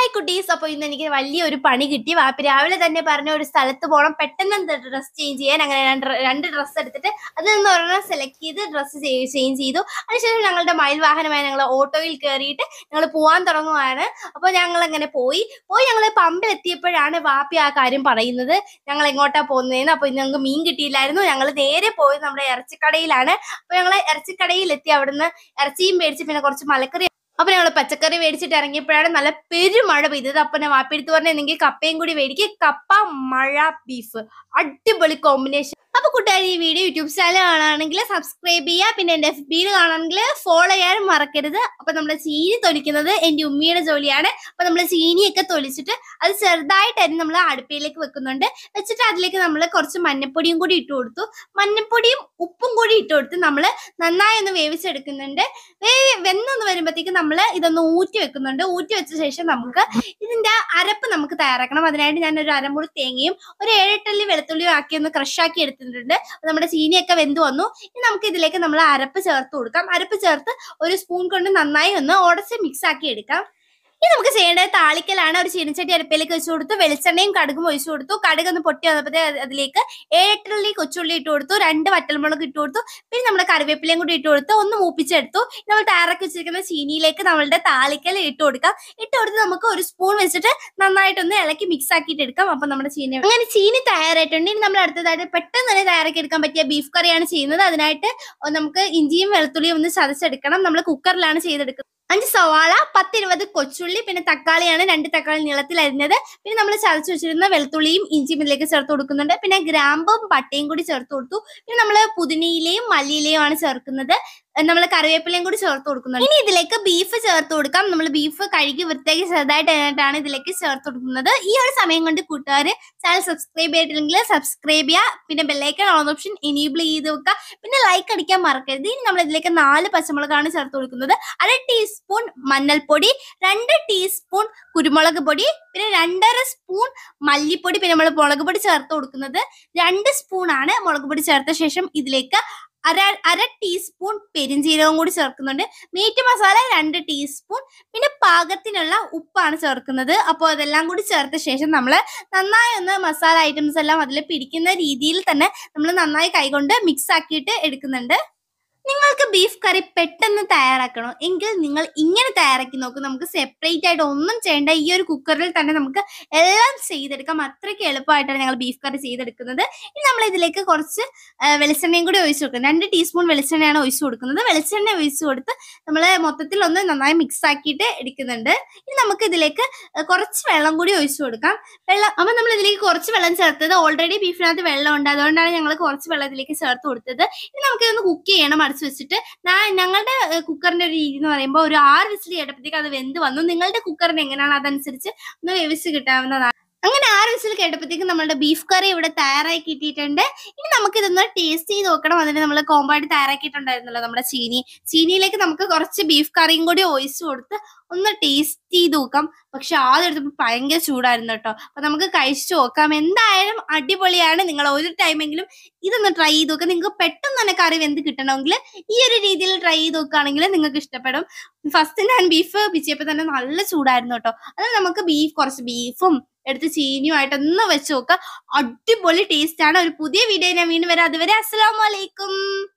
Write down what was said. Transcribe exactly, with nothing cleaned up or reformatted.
Hi കുട്ടീസ്. അപ്പോൾ ഇന്ന് എനിക്ക് വലിയൊരു പണി കിട്ടി. വാപ്പി രാവിലെ തന്നെ പറഞ്ഞ ഒരു സ്ഥലത്ത് പോകണം, പെട്ടെന്ന് ഡ്രസ്സ് ചേഞ്ച് ചെയ്യാൻ. അങ്ങനെ രണ്ട് രണ്ട് ഡ്രസ്സ് എടുത്തിട്ട് അതിൽ നിന്ന് ഒരെണ്ണം സെലക്ട് ചെയ്ത് ഡ്രസ്സ് ചേഞ്ച് ചെയ്തു. അതിനുശേഷം ഞങ്ങളുടെ മയിൽ വാഹനമായി ഞങ്ങൾ ഓട്ടോയിൽ കയറിയിട്ട് ഞങ്ങൾ പോകാൻ തുടങ്ങുകയാണ്. അപ്പോൾ ഞങ്ങൾ അങ്ങനെ പോയി പോയി ഞങ്ങൾ പമ്പിൽ എത്തിയപ്പോഴാണ് വാപ്പി ആ കാര്യം പറയുന്നത്, ഞങ്ങൾ എങ്ങോട്ടാണ് പോകുന്നതെന്ന്. അപ്പോൾ ഇന്ന് ഞങ്ങൾക്ക് മീൻ കിട്ടിയില്ലായിരുന്നു. ഞങ്ങൾ നേരെ പോയി നമ്മുടെ ഇറച്ചിക്കടയിലാണ്. അപ്പോൾ ഞങ്ങൾ ഇറച്ചിക്കടയിൽ എത്തി. അവിടുന്ന് ഇറച്ചിയും മേടിച്ച് പിന്നെ കുറച്ച് മലക്കറി. അപ്പൊ ഞങ്ങൾ പച്ചക്കറി മേടിച്ചിട്ട് ഇറങ്ങിയപ്പോഴാണ് നല്ല പെരുമഴ പെയ്തത്. അപ്പൊ ഞാൻ വാപ്പി എടുത്ത് പറഞ്ഞ എനിക്ക് കപ്പയും കൂടി മേടിക്കുക. കപ്പ, മഴ, ബീഫ്, അടിപൊളി കോമ്പിനേഷൻ. അപ്പൊ കൂട്ടുകാർ, ഈ വീഡിയോ യൂട്യൂബ് ചാനൽ കാണുകയാണെങ്കിൽ സബ്സ്ക്രൈബ് ചെയ്യുക. പിന്നെ എന്റെ എഫ് ബിയിൽ കാണുകയാണെങ്കിൽ ഫോളോ ചെയ്യാൻ മറക്കരുത്. അപ്പൊ നമ്മള് ചീനി തൊലിക്കുന്നത് എന്റെ ഉമ്മിയുടെ ജോലിയാണ്. അപ്പൊ നമ്മള് ചീനിയൊക്കെ തൊലിച്ചിട്ട് അത് ചെറുതായിട്ടായിരുന്നു നമ്മൾ അടുപ്പയിലേക്ക് വെക്കുന്നുണ്ട്. വെച്ചിട്ട് അതിലേക്ക് നമ്മൾ കുറച്ച് മഞ്ഞപ്പൊടിയും കൂടി ഇട്ട് കൊടുത്തു. മഞ്ഞപ്പൊടിയും ഉപ്പും കൂടി ഇട്ട് കൊടുത്ത് നമ്മൾ നന്നായി ഒന്ന് വേവിച്ചെടുക്കുന്നുണ്ട്. വെന്നൊന്ന് വരുമ്പോഴത്തേക്ക് നമ്മൾ ഇതൊന്ന് ഊറ്റി വെക്കുന്നുണ്ട്. ഊറ്റി വെച്ച ശേഷം നമുക്ക് ഇതിന്റെ അരപ്പ് നമുക്ക് തയ്യാറാക്കണം. അതിനായിട്ട് ഞാൻ ഒരു അരമുറി തേങ്ങയും ഒരു ഏഴെട്ടല്ലി വെളുത്തുള്ളിയും ആക്കി ഒന്ന് ക്രഷാക്കി എടുത്തിട്ടുണ്ട്. നമ്മുടെ ചീനിയൊക്കെ വെന്ത് വന്നു. ഇനി നമുക്ക് ഇതിലേക്ക് നമ്മൾ അരപ്പ് ചേർത്ത് കൊടുക്കാം. അരപ്പ് ചേർത്ത് ഒരു സ്പൂൺ കൊണ്ട് നന്നായി ഒന്ന് ഉടച്ച് മിക്സ് ആക്കി എടുക്കാം. ഇനി നമുക്ക് ചെയ്യേണ്ടത് താളിക്കലാണ്. ഒരു ചീനച്ചട്ടി അടുപ്പിലേക്ക് വെച്ച് കൊടുത്തു. വെളിച്ചെണ്ണയും കടുകും ഒഴിച്ചു കൊടുത്തു. കടുക് ഒന്ന് പൊട്ടി വന്നപ്പോഴത്തേ അതിലേക്ക് ഏഴെട്ടുള്ളി കൊച്ചുള്ളി ഇട്ട് കൊടുത്തു. രണ്ട് വറ്റൽമുളക് ഇട്ട് കൊടുത്തു. പിന്നെ നമ്മുടെ കറിവേപ്പിലയും കൂടി ഇട്ട് കൊടുത്ത് ഒന്ന് മൂപ്പിച്ചെടുത്തു. നമ്മൾ തയ്യാറാക്കി വെച്ചിരിക്കുന്ന ചീനിയിലേക്ക് നമ്മളുടെ താളിക്കൽ ഇട്ട് കൊടുക്കാം. ഇട്ട് കൊടുത്ത് നമുക്ക് ഒരു സ്പൂൺ വെച്ചിട്ട് നന്നായിട്ടൊന്ന് ഇളക്കി മിക്സ് ആക്കിയിട്ട് എടുക്കാം. അപ്പൊ നമ്മുടെ ചീനി അങ്ങനെ ചീനി തയ്യാറായിട്ടുണ്ട്. ഇനി നമ്മൾ അടുത്തതായിട്ട് പെട്ടെന്ന് തന്നെ തയ്യാറാക്കി എടുക്കാൻ പറ്റിയ ബീഫ് കറിയാണ് ചെയ്യുന്നത്. അതിനായിട്ട് നമുക്ക് ഇഞ്ചിയും വെളുത്തുള്ളിയും ഒന്ന് ചതച്ചെടുക്കണം. നമ്മൾ കുക്കറിലാണ് ചെയ്തെടുക്കുന്നത്. അഞ്ച് സവാള, പത്തിരുപത് കൊച്ചുള്ളി, പിന്നെ തക്കാളിയാണ് രണ്ട് തക്കാളി നീളത്തിൽ അരിഞ്ഞത്. പിന്നെ നമ്മൾ ചതച്ചു വെച്ചിരുന്ന വെളുത്തുള്ളിയും ഇഞ്ചിയും ഇതിലേക്ക് ചേർത്ത് കൊടുക്കുന്നുണ്ട്. പിന്നെ ഗ്രാമ്പും പട്ടയും കൂടി ചേർത്ത് കൊടുത്തു. പിന്നെ നമ്മൾ പുതിനയിലയും മല്ലിയിലയും ആണ് ചേർക്കുന്നത്. നമ്മൾ കറിവേപ്പിലയും കൂടി ചേർത്ത് കൊടുക്കുന്നുണ്ട്. ഇനി ഇതിലേക്ക് ബീഫ് ചേർത്ത് കൊടുക്കാം. നമ്മൾ ബീഫ് കഴുകി വൃത്തിയാക്കി ചെറുതായിട്ടാണ് ഇതിലേക്ക് ചേർത്ത് കൊടുക്കുന്നത്. ഈ ഒരു സമയം കൊണ്ട് കൂട്ടുകാർ ചാനൽ സബ്സ്ക്രൈബ് ചെയ്തിട്ടില്ലെങ്കിൽ സബ്സ്ക്രൈബ് ചെയ്യുക. പിന്നെ ബെല്ലൈക്കൺ ഓൺ ഓപ്ഷൻ എനേബിൾ ചെയ്ത് വെക്കുക. പിന്നെ ലൈക്ക് അടിക്കാൻ മറക്കരുത്. ഇനി നമ്മൾ ഇതിലേക്ക് നാല് പച്ചമുളകാണ് ചേർത്ത് കൊടുക്കുന്നത്. അര ടീസ്പൂൺ മഞ്ഞൾപ്പൊടി, രണ്ട് ടീസ്പൂൺ കുരുമുളക് പൊടി, പിന്നെ രണ്ടര സ്പൂൺ മല്ലിപ്പൊടി, പിന്നെ നമ്മൾ മുളക് പൊടി ചേർത്ത് കൊടുക്കുന്നത് രണ്ട് സ്പൂൺ ആണ്. മുളക് പൊടി ചേർത്ത ശേഷം ഇതിലേക്ക് അര അര ടീസ്പൂൺ പെരിഞ്ജീരകവും കൂടി ചേർക്കുന്നുണ്ട്. മീറ്റ് മസാല രണ്ട് ടീസ്പൂൺ, പിന്നെ പാകത്തിനുള്ള ഉപ്പാണ് ചേർക്കുന്നത്. അപ്പോൾ അതെല്ലാം കൂടി ചേർത്ത ശേഷം നമ്മൾ നന്നായി ഒന്ന് മസാല ഐറ്റംസ് എല്ലാം അതിൽ പിടിക്കുന്ന രീതിയിൽ തന്നെ നമ്മൾ നന്നായി കൈകൊണ്ട് മിക്സ് ആക്കിയിട്ട് എടുക്കുന്നുണ്ട്. നിങ്ങൾക്ക് ബീഫ് കറി പെട്ടെന്ന് തയ്യാറാക്കണോ എങ്കിൽ നിങ്ങൾ ഇങ്ങനെ തയ്യാറാക്കി നോക്കും. നമുക്ക് സെപ്പറേറ്റ് ആയിട്ട് ഒന്നും ചെയ്യേണ്ട. ഈ ഒരു കുക്കറിൽ തന്നെ നമുക്ക് എല്ലാം ചെയ്തെടുക്കാം. അത്രയ്ക്ക് എളുപ്പമായിട്ടാണ് ഞങ്ങൾ ബീഫ് കറി ചെയ്തെടുക്കുന്നത്. ഇനി നമ്മൾ ഇതിലേക്ക് കുറച്ച് വെളിച്ചെണ്ണയും കൂടി ഒഴിച്ചു കൊടുക്കുന്നത്. രണ്ട് ടീസ്പൂൺ വെളിച്ചെണ്ണയാണ് ഒഴിച്ചു കൊടുക്കുന്നത്. വെളിച്ചെണ്ണ ഒഴിച്ചു കൊടുത്ത് നമ്മൾ മൊത്തത്തിൽ ഒന്ന് നന്നായി മിക്സ് ആക്കിയിട്ട് എടുക്കുന്നുണ്ട്. ഇനി നമുക്ക് ഇതിലേക്ക് കുറച്ച് വെള്ളം കൂടി ഒഴിച്ചു കൊടുക്കാം. വെള്ളം അപ്പം നമ്മൾ ഇതിലേക്ക് കുറച്ച് വെള്ളം ചേർത്തത് ഓൾറെഡി ബീഫിനകത്ത് വെള്ളം ഉണ്ട്. അതുകൊണ്ടാണ് ഞങ്ങൾ കുറച്ച് വെള്ളം ഇതിലേക്ക് ചേർത്ത് കൊടുത്തത്. ഇനി നമുക്കിതൊന്ന് കുക്ക് ചെയ്യണം. വെച്ചിട്ട് ഞങ്ങളുടെ കുക്കറിന്റെ ഒരു രീതി എന്ന് പറയുമ്പോൾ ഒരു ആറ് വിസിൽ കേട്ടപ്പോഴത്തേക്ക് അത് വെന്ത് വന്നു. നിങ്ങളുടെ കുക്കറിന് എങ്ങനെയാണ് അതനുസരിച്ച് ഒന്ന് വേവിച്ച് കിട്ടാവുന്നതാണ്. അങ്ങനെ ആറ് വിസിൽ കേട്ടപ്പോഴത്തേക്ക് നമ്മുടെ ബീഫ് കറി ഇവിടെ തയ്യാറായി കിട്ടിയിട്ടുണ്ട്. ഇനി നമുക്ക് ഇതൊന്ന് ടേസ്റ്റ് ചെയ്ത് നോക്കണം. അതിന് നമ്മൾ കോമ്പായിട്ട് തയ്യാറാക്കിയിട്ടുണ്ടായിരുന്നല്ലോ നമ്മുടെ ചീനി. ചീനിയിലേക്ക് നമുക്ക് കുറച്ച് ബീഫ് കറിയും കൂടി ഒഴിച്ചു കൊടുത്ത് ഒന്ന് ടേസ്റ്റ് ചെയ്ത് നോക്കാം. പക്ഷെ ആദ്യം എടുത്തപ്പോൾ ഭയങ്കര ചൂടായിരുന്നു കേട്ടോ. അപ്പൊ നമുക്ക് കഴിച്ചു നോക്കാം. എന്തായാലും അടിപൊളിയാണ്. നിങ്ങൾ ഒരു ടൈമെങ്കിലും ഇതൊന്ന് ട്രൈ ചെയ്ത് നോക്കുക. നിങ്ങൾക്ക് പെട്ടെന്ന് തന്നെ കറി വെന്ത് കിട്ടണമെങ്കിൽ ഈ ഒരു രീതിയിൽ ട്രൈ ചെയ്ത് നോക്കുകയാണെങ്കിൽ നിങ്ങൾക്ക് ഇഷ്ടപ്പെടും. ഫസ്റ്റ് ഞാൻ ബീഫ് പിച്ചിയപ്പോൾ തന്നെ നല്ല ചൂടായിരുന്നു കേട്ടോ. അത് നമുക്ക് ബീഫ് കുറച്ച് ബീഫും എടുത്ത് ചീനിയുമായിട്ടൊന്ന് വെച്ച് നോക്കുക. അടിപൊളി ടേസ്റ്റ് ആണ്. ഒരു പുതിയ വീഡിയോ ഞാൻ വീണ്ടും വരാം. അതുവരെ അസ്സലാമു അലൈക്കും.